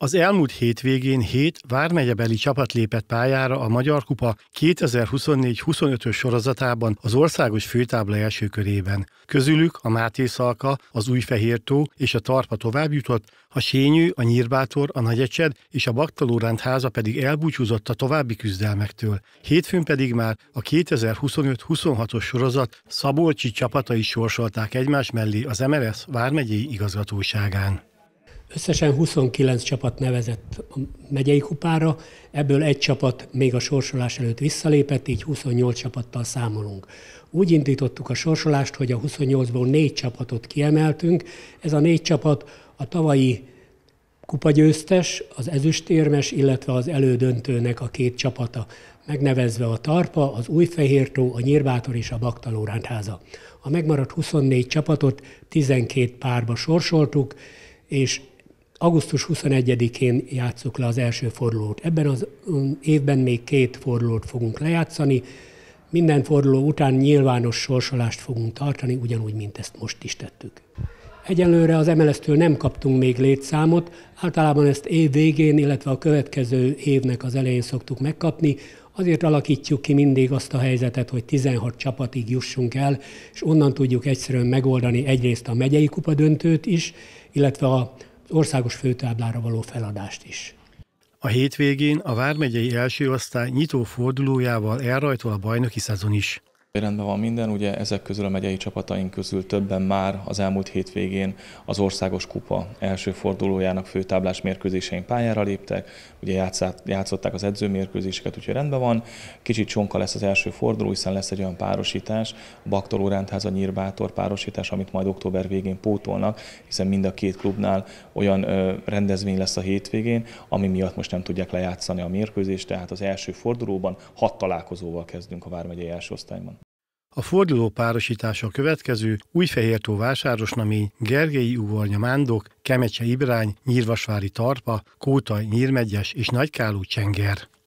Az elmúlt hétvégén 7 vármegyebeli csapat lépett pályára a Magyar Kupa 2024-25-ös sorozatában az országos főtábla első körében. Közülük a Máté Szalka, az Újfehértó és a Tarpa továbbjutott, a Sényő, a Nyírbátor, a Nagyecsed és a Baktalórántháza pedig elbúcsúzott a további küzdelmektől. Hétfőn pedig már a 2025-26-os sorozat szabolcsi csapatai sorsolták egymás mellé az MLS vármegyei igazgatóságán. Összesen 29 csapat nevezett a megyei kupára, ebből egy csapat még a sorsolás előtt visszalépett, így 28 csapattal számolunk. Úgy indítottuk a sorsolást, hogy a 28-ból 4 csapatot kiemeltünk. Ez a 4 csapat a tavalyi kupagyőztes, az ezüstérmes, illetve az elődöntőnek a 2 csapata, megnevezve a Tarpa, az Újfehértó, a Nyírbátor és a Baktalórántháza. A megmaradt 24 csapatot 12 párba sorsoltuk, és augusztus 21-én játsszuk le az első fordulót. Ebben az évben még 2 fordulót fogunk lejátszani. Minden forduló után nyilvános sorsolást fogunk tartani, ugyanúgy, mint ezt most is tettük. Egyelőre az MLS-től nem kaptunk még létszámot, általában ezt év végén, illetve a következő évnek az elején szoktuk megkapni. Azért alakítjuk ki mindig azt a helyzetet, hogy 16 csapatig jussunk el, és onnan tudjuk egyszerűen megoldani egyrészt a megyei kupa döntőt is, illetve az országos főtáblára való feladást is. A hétvégén a vármegyei első osztály nyitó fordulójával elrajtol a bajnoki szezon is. Rendben van minden, ugye ezek közül a megyei csapataink közül többen már az elmúlt hétvégén az országos kupa első fordulójának főtáblás mérkőzésein pályára léptek, ugye játszották az edzőmérkőzéseket, úgyhogy rendben van. Kicsit csonka lesz az első forduló, hiszen lesz egy olyan párosítás, Baktalórántháza Nyírbátor párosítás, amit majd október végén pótolnak, hiszen mind a 2 klubnál olyan rendezvény lesz a hétvégén, ami miatt most nem tudják lejátszani a mérkőzést, tehát az első fordulóban 6 találkozóval kezdünk a vármegyei első osztályban. A forduló párosítása a következő: Újfehértó Vásárosnamény, Gergelyi Uvornya Mándok, Kemecse Ibrány, Nyírvasvári Tarpa, Kótai Nyírmegyes és Nagykáló Csenger.